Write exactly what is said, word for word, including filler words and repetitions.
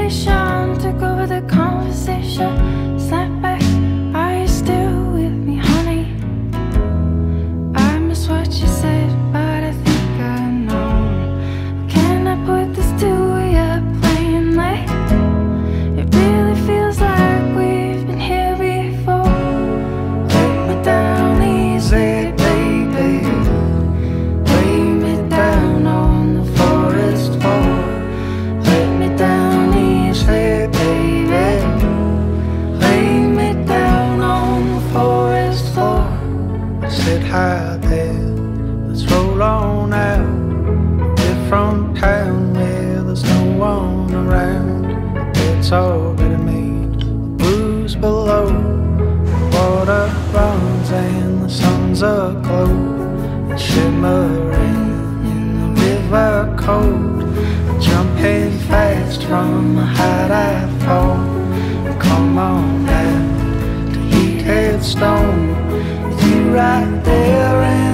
situation, took over the conversation. Snap back, are you still with me, honey? I miss what you said, but I think I know. Can I put this to you plainly? It really feels like we've been here before. Let me down easy, baby. Lay me down on the forest floor. Let me down easy, baby. Lay me down on the forest floor. I said, hi there, let's roll on out. We're from town where there's no one around. It's already made, the blues below. The water runs and the sun's aglow, and shimmering in the river cold. Jumping fast from a height I fall. And come on down to Heated Stone, with you right there in